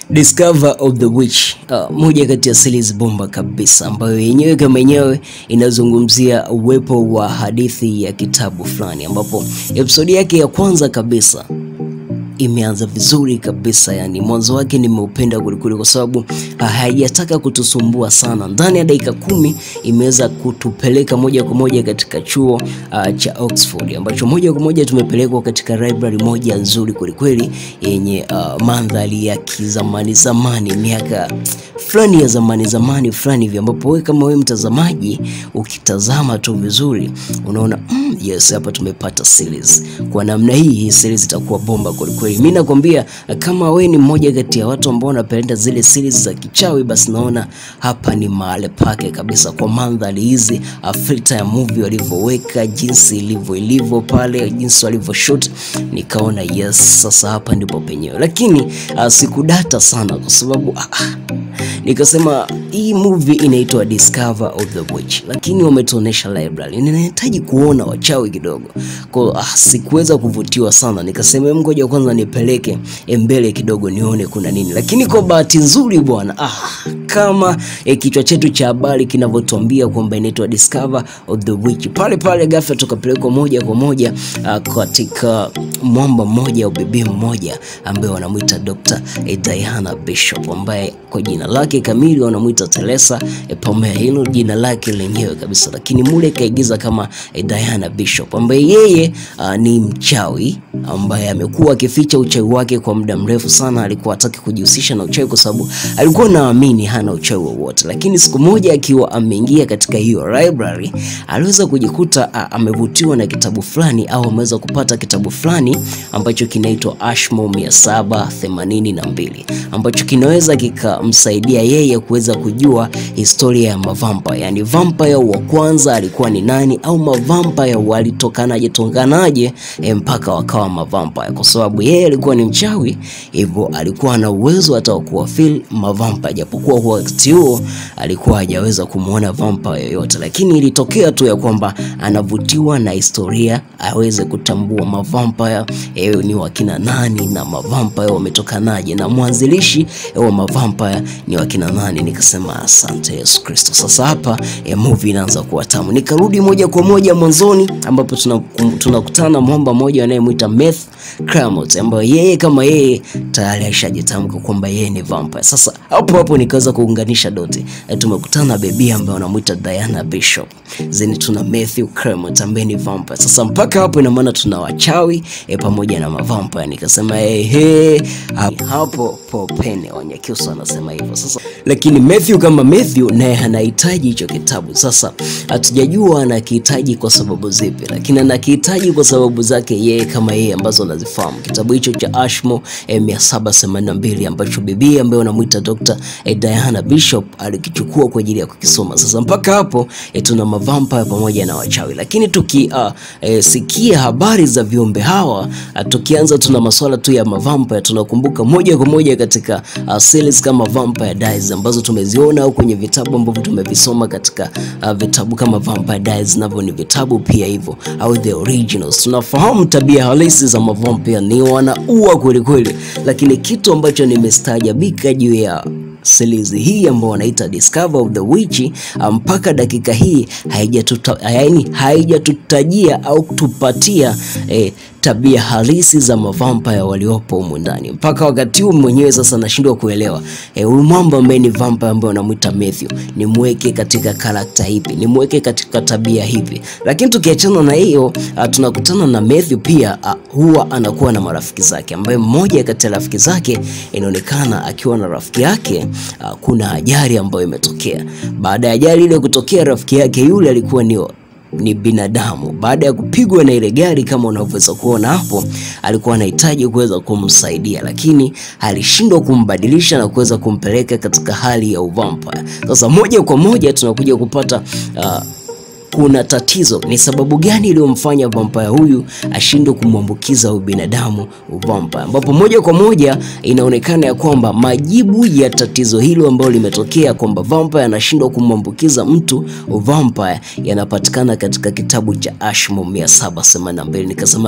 Discover of the Witch, moja kati ya series bomba kabisa ambayo yenyewe kama yenyewe inazungumzia uwepo wa hadithi ya kitabu fulani, ambapo episode yake ya kwanza kabisa imeanza vizuri kabisa. Yani mwanzo wake nimeupenda kulikuli kwa sababu haijataka kutusumbua sana. Ndani ya dakika 10 imeweza kutupeleka moja kwa moja katika chuo cha Oxford, ambacho moja kwa moja tumepelekwa katika library moja nzuri kulikweli yenye mandhari ya zamani, miaka fulani ya zamani fulani hivi, ambapo wewe kama wewe mtazamaji ukitazama tu vizuri unaona yes, hapa tumepata series. Kwa namna hii series itakuwa bomba kulikweli. Mimi nakwambia kama wewe ni mmoja kati ya watu ambao wanapenda zile series za kichawi, basi naona hapa ni mahali pake kabisa, kwa mandhari hizi, filter ya movie walivyoweka, jinsi ilivyo pale, jinsi walivyoshoot, nikaona yes, sasa hapa ndipo penyewe. Lakini sikudata sana kwa sababu nikasema hii movie inaitwa Discover of the Witch, lakini wametuonesha library, ninahitaji kuona wachawi kidogo. Kwa sikuweza kuvutiwa sana, nikasema ngoja kwanza nipeleke mbele kidogo nione kuna nini. Lakini kwa bahati nzuri bwana, kama kichwa chetu cha habari kinavyotuambia kwamba inaitwa Discover of the Witch, pale ghafla tukapelekwa moja kwa moja katika mwamba mmoja au bibi mmoja ambaye wanamuita Dr. Diana Bishop, ambaye kwa jina lake kamili wanamuita Teresa Palmer, hilo jina lake lenyewe kabisa, lakini mule kaigiza kama Diana Bishop, ambaye yeye ni mchawi ambaye amekuwa akificha uchawi wake kwa muda mrefu sana. Alikuwa hataki kujihusisha na uchawi kwa sababu alikuwa naamini hana uchawi wowote. Lakini siku moja akiwa ameingia katika hiyo library, aliweza kujikuta amevutiwa na kitabu fulani, au ameweza kupata kitabu fulani ambacho kinaitwa Ashmore 782, ambacho kinaweza kikamsaidia yeye kuweza kujua historia ya mavampire. Yani vampire wa kwanza alikuwa ni nani, au mavampire walitokanaje mpaka wakawa mavampire, kwa sababu yeye alikuwa ni mchawi, hivyo alikuwa na uwezo hata wa kuwafeel mavampire, japokuwa kwa wakati huo alikuwa hajaweza kumuona vampire yoyote. Lakini ilitokea tu ya kwamba anavutiwa na historia, aweze kutambua mavampire ni wakina nani na mavampire wametokanaje na mwanzilishi wa mavampire ni wakina nani. Nikasema asante Yesu Kristo, sasa hapa movie inaanza kuwa tamu. Nikarudi moja kwa moja mwanzoni, ambapo tunakutana mwamba mmoja anayemuita Meth Cramot, ambaye yeye kama yeye tayari alishajitamka kwamba yeye ni vampire. Sasa hapo nikaweza kuunganisha doti, tumekutana bebi ambaye wanamuita Diana Bishop, zeni tuna Matthew Cramot ambaye ni vampire. Sasa mpaka hapo ina maana tuna wachawi pamoja na mavampire. Nikasema hapo popene Wanyakyusa anasema hivyo. Sasa lakini Matthew kama Matthew naye anahitaji hicho kitabu. Sasa hatujajua anakihitaji kwa sababu zipi, lakini anakihitaji kwa sababu zake yeye kama yeye ambazo anazifahamu. Kitabu hicho cha Ashmore 782 ambacho bibi ambaye wanamuita Dr. Diana Bishop alikichukua kwa ajili ya kukisoma. Sasa mpaka hapo tuna mavampire pamoja na wachawi. Lakini sikia habari za viumbe hawa, tukianza tuna masuala tu ya mavampire, tunakumbuka moja kwa moja katika series kama Vampire Diaries ambazo tumeziona au kwenye vitabu ambavyo tumevisoma katika vitabu kama Vampire Diaries, navyo ni vitabu pia hivyo, au the originals. Tunafahamu tabia halisi za mavampire, ni wanaua kweli. Lakini kitu ambacho nimestaajabika juu ya series hii ambayo wanaita Discover of the Witch, mpaka dakika hii haijatutajia au kutupatia tabia halisi za mavampire waliopo humu ndani. Mpaka wakati huu mwenyewe sasa nashindwa kuelewa huyu mwamba ambaye ni vampire ambaye anamuita Matthew, nimweke katika character ipi, nimweke katika tabia hivi. Lakini tukiachana na hiyo, tunakutana na Matthew pia huwa anakuwa na marafiki zake, ambaye mmoja kati ya rafiki zake inaonekana akiwa na rafiki yake kuna ajali ambayo imetokea. Baada ya ajali ile kutokea, rafiki yake yule alikuwa ni binadamu. Baada ya kupigwa na ile gari kama unavyoweza kuona hapo, alikuwa anahitaji kuweza kumsaidia, lakini alishindwa kumbadilisha na kuweza kumpeleka katika hali ya uvampire. Sasa moja kwa moja tunakuja kupata kuna tatizo. Ni sababu gani iliyomfanya vampire huyu ashindwe kumwambukiza ubinadamu vampire, ambapo moja kwa moja inaonekana ya kwamba majibu ya tatizo hilo ambalo limetokea kwamba vampire anashindwa kumwambukiza mtu vampire yanapatikana katika kitabu cha Ashmore 782. Nikasema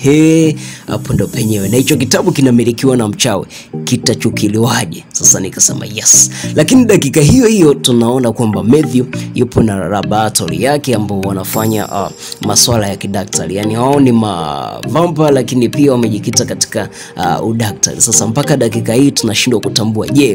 hapo ndo penyewe, na hicho kitabu kinamilikiwa na mchawi, kitachukiliwaje? Sasa nikasema yes. Lakini dakika hiyo hiyo tunaona kwamba Matthew yupo na laboratory yake ambao wanafanya masuala ya kidaktari, yani hao ni vampire lakini pia wamejikita katika udaktari. Sasa mpaka dakika hii tunashindwa kutambua, je,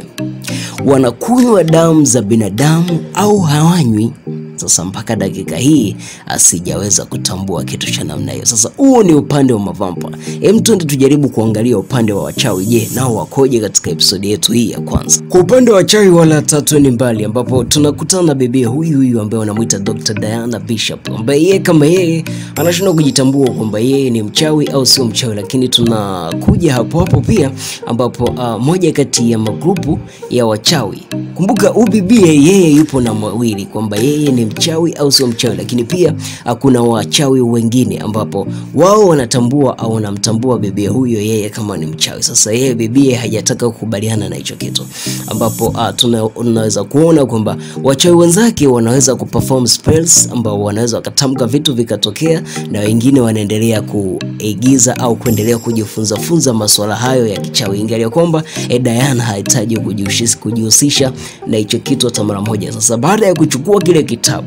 wanakunywa damu za binadamu au hawanywi? Sasa mpaka dakika hii asijaweza kutambua kitu cha namna hiyo. Sasa huo ni upande wa mavampire. Twende tujaribu kuangalia upande wa wachawi. Je, nao wakoje katika episode yetu hii ya kwanza? Kwa upande wa wachawi wala tatu ni mbali, ambapo tunakutana na bibi huyu ambaye wanamuita Dr. Diana Bishop, ambaye yeye kama yeye anashindwa kujitambua kwamba yeye ni mchawi au sio mchawi. Lakini tunakuja hapo pia ambapo moja kati ya magrupu ya wachawi, kumbuka bibi yeye yupo na mawili kwamba yeye ni mchawi au sio mchawi, lakini pia kuna wachawi wengine ambapo wao wanatambua au wanamtambua bibi huyo yeye kama ni mchawi. Sasa yeye bibi hajataka kukubaliana na hicho kitu, ambapo tunaweza kuona kwamba wachawi wenzake wanaweza kuperform spells ambao wanaweza wakatamka vitu vikatokea, na wengine wanaendelea kuigiza au kuendelea kujifunza masuala hayo ya kichawi, ingawa kwamba Diana hahitaji kujihusisha na hicho kitu hata mara moja. Sasa baada ya kuchukua kile kitabu,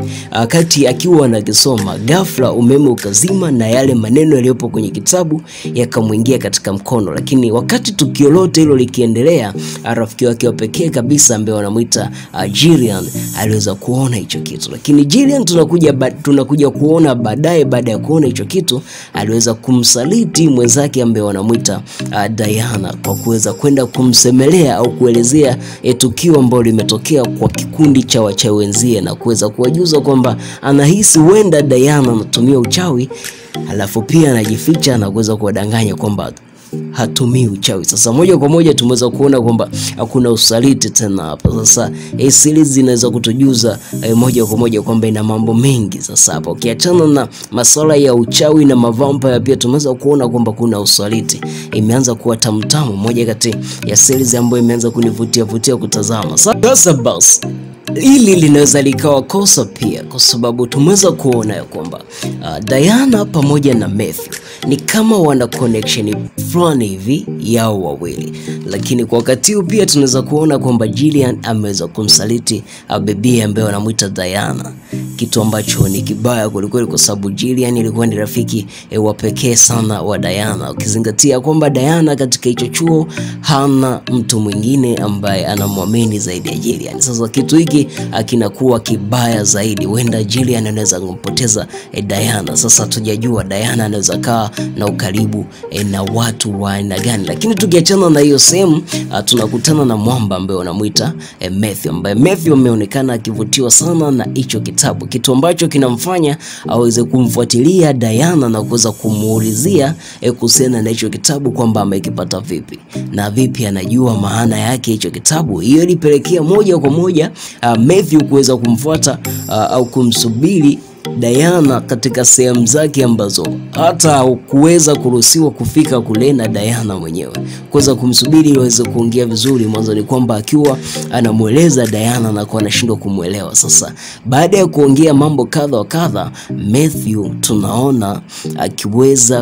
wakati akiwa anakisoma, ghafla umeme ukazima na yale maneno yaliyopo kwenye kitabu yakamwingia katika mkono. Lakini wakati tukio lote hilo likiendelea, rafiki wake wa pekee kabisa ambaye wanamuita Jillian aliweza kuona hicho kitu. Lakini Jillian tunakuja kuona baadaye, baada ya kuona hicho kitu aliweza kumsaliti mwenzake ambaye wanamuita Diana kwa kuweza kwenda kumsemelea au kuelezea tukio ambalo limetokea kwa kikundi cha wachawi wenzie, na kuweza kuwajuza kwamba anahisi huenda Diana anatumia uchawi, alafu pia anajificha na kuweza kuwadanganya kwamba hatumii uchawi. Sasa moja kwa moja tumeweza kuona kwamba hakuna usaliti tena hapa. Sasa series inaweza kutujuza moja kwa moja kwamba ina mambo mengi. Sasa hapa ukiachana na masuala ya uchawi na mavampire, pia tumeweza kuona kwamba kuna usaliti. Imeanza kuwa tamtamu, moja kati ya series ambayo imeanza kunivutia kutazama. Sasa basi hili linaweza likawa kosa pia, kwa sababu tumeweza kuona ya kwamba Diana pamoja na Matthew ni kama wana connection fulani hivi yao wawili. Lakini kwa wakati huu pia tunaweza kuona kwamba Jillian ameweza kumsaliti bibi ambaye wanamuita Diana, kitu ambacho ni kibaya kulikweli, kwa sababu Jillian ilikuwa ni rafiki wa pekee sana wa Diana, ukizingatia kwamba Diana katika hicho chuo hana mtu mwingine ambaye anamwamini zaidi ya Jillian. Sasa kitu hiki kinakuwa kibaya zaidi, huenda Jillian anaweza kumpoteza Diana. Sasa tujajua Diana anaweza kaa na ukaribu na watu wa aina gani. Lakini tukiachana na hiyo sehemu, tunakutana na mwamba ambaye wanamuita Matthew, ambaye Matthew ameonekana akivutiwa sana na hicho kitabu, kitu ambacho kinamfanya aweze kumfuatilia Diana na kuweza kumuulizia kuhusiana na hicho kitabu kwamba amekipata vipi na vipi anajua maana yake hicho kitabu. Hiyo ilipelekea moja kwa moja Matthew kuweza kumfuata au kumsubiri Diana katika sehemu zake ambazo hata kuweza kuruhusiwa kufika kule na Diana mwenyewe, kuweza kumsubiri ili waweze kuongea vizuri. Mwanzo ni kwamba akiwa anamueleza Diana na kwa anashindwa kumuelewa. Sasa baada ya kuongea mambo kadha wa kadha, Matthew tunaona akiweza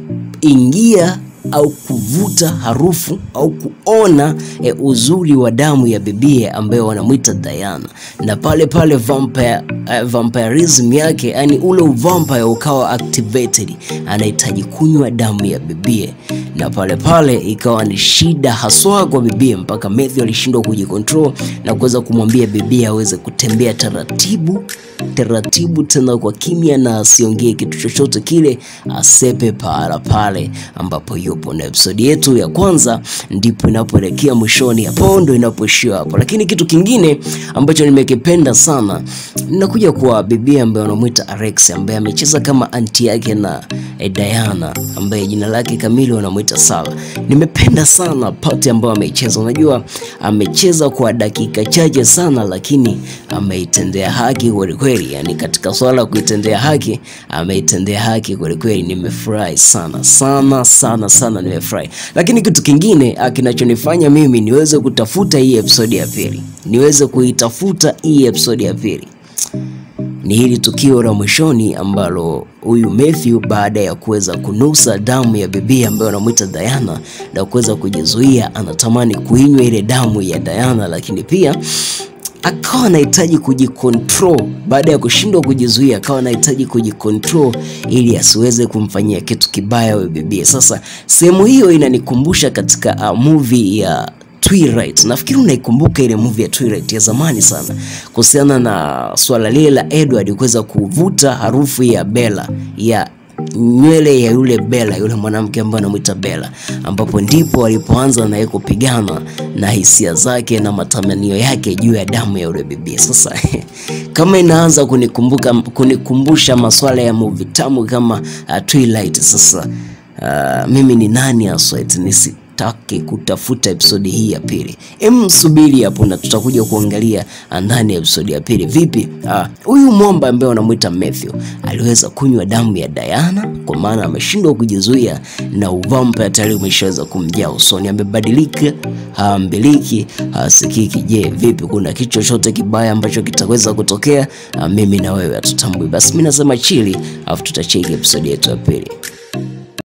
kuingia au kuvuta harufu au kuona uzuri wa damu ya bibie ambayo wanamuita Diana, na pale vampirism yake, yani ule uvampire ukawa activated, anahitaji kunywa damu ya bibie, na pale ikawa ni shida haswa kwa bibie, mpaka Matthew alishindwa kujicontrol na kuweza kumwambia bibie aweze kutembea taratibu tena kwa kimya na asiongee kitu chochote kile, asepe pale ambapo yupo, na episode yetu ya kwanza ndipo inapoelekea mwishoni, hapo ndo inapoishia hapo. Lakini kitu kingine ambacho nimekipenda sana, ninakuja kwa bibi ambaye anamuita Alex, ambaye amecheza kama anti yake na Diana, ambaye jina lake kamili wanamuita Sala. Nimependa sana part ambayo amecheza. Unajua amecheza kwa dakika chache sana, lakini ameitendea haki kweli kweli. Yani katika swala la kuitendea haki, ameitendea haki kweli kweli. Nimefurahi sana nimefurahi. Lakini kitu kingine kinachonifanya mimi niweze kutafuta hii episode ya pili, ni hili tukio la mwishoni ambalo huyu Matthew baada ya kuweza kunusa damu ya bibi ambayo anamuita Diana na kuweza kujizuia, anatamani kuinywa ile damu ya Diana, lakini pia akawa anahitaji kujikontrol. Baada ya kushindwa kujizuia, akawa anahitaji kujikontrol ili asiweze kumfanyia kitu kibaya huyo bibi. Sasa sehemu hiyo inanikumbusha katika movie ya Twilight. Nafikiri unaikumbuka ile movie ya Twilight ya zamani sana, kuhusiana na swala lile la Edward kuweza kuvuta harufu ya Bella, ya nywele ya yule Bella, yule mwanamke ambaye anamuita Bella, ambapo ndipo alipoanza naye kupigana na hisia zake na matamanio yake juu ya damu ya yule bibi. Sasa kama inaanza kunikumbusha masuala ya movie tamu kama Twilight, sasa mimi ni nani aswait nisitaki kutafuta episode hii ya pili? Subiri hapo na tutakuja kuangalia ndani ya episode ya pili. Vipi huyu mwamba ambaye anamuita Matthew aliweza kunywa damu ya Diana, kwa maana ameshindwa kujizuia na uvampire tayari umeshaweza kumjaa usoni. Amebadilika, haambiliki, hasikiki. Je, vipi, kuna kitu chochote kibaya ambacho kitaweza kutokea? Mimi na wewe hatutambui. Basi mimi nasema chili, afu tutacheki episode yetu ya pili.